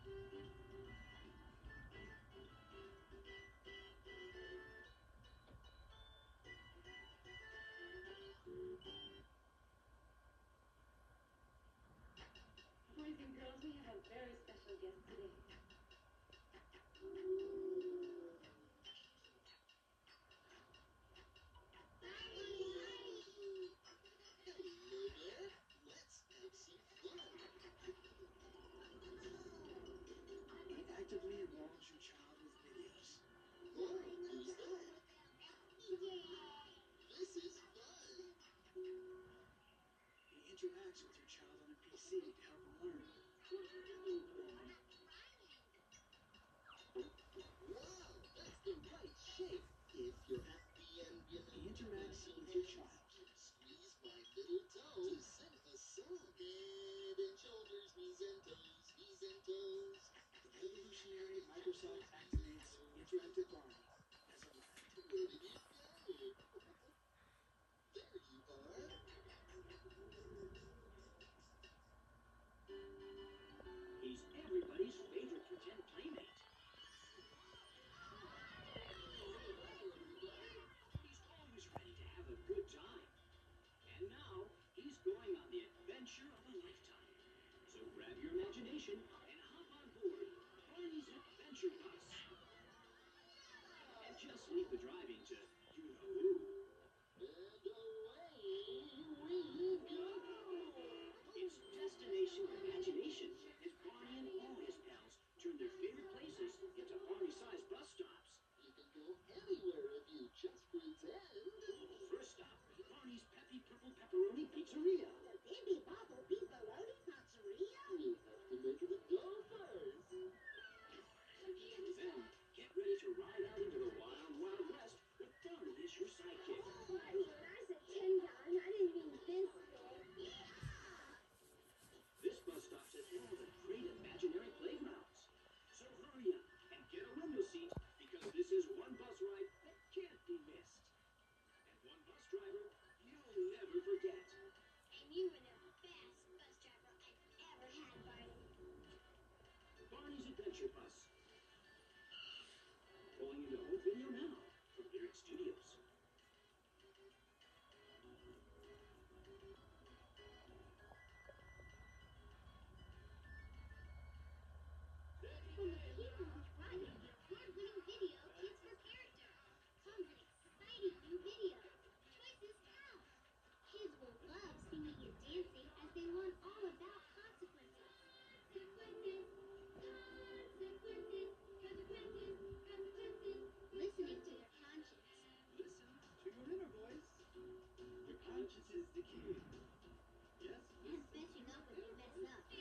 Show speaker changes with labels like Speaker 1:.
Speaker 1: Boys and girls, we have a very special guest today.
Speaker 2: It actively involves your child with videos. Whoa, who's that? This is fun. He interacts with your child on a PC to help him learn. Wow, that's the right shape. If you're happy and you know, he interacts with your child. Squeeze my little toe to sing a song. Head and shoulders, knees and toes, knees and toes. The revolutionary Microsoft Activates Interactive Barney has arrived. Where did you go? There you are.
Speaker 3: He's everybody's favorite pretend playmate. He's always ready to have a good time. And now, he's going on the adventure of a lifetime. So grab your imagination and hop on board Barney's Adventure Bus. And just leave the driving to you-know-who.
Speaker 2: And away we go.
Speaker 3: It's Destination Imagination as Barney and all his pals turn their favorite places into Barney-sized bus stops.
Speaker 2: You can go anywhere if you just pretend.
Speaker 3: First stop, Barney's Peppy Purple Pepperoni Pizzeria.
Speaker 4: The Bibi Bobble Pepperoni Pizzeria?
Speaker 2: You have to make it a go first.
Speaker 3: Then, get ready to ride out into the wild, wild west with Barney as your sidekick.
Speaker 4: Barney, when I said 10 gallon, I didn't mean this big.
Speaker 3: This bus stop has all the great imaginary playgrounds. So hurry up and get a window seat because this is one bus ride that can't be missed. And one bus driver you'll never forget.
Speaker 4: And you were the best bus driver I've ever had, Barney.
Speaker 3: Barney's Adventure Bus. Pulling into home video now from Lyric Studios.
Speaker 4: From the people who brought you the award-winning video, Kids for Character, comes an exciting new video, Choices Count. Kids will love singing and dancing as they learn all about consequences. Consequences, consequences, consequences, consequences. Listening to their conscience.
Speaker 2: Listen to your inner voice. Your conscience is the key. Yes?
Speaker 4: And messing up when you mess up.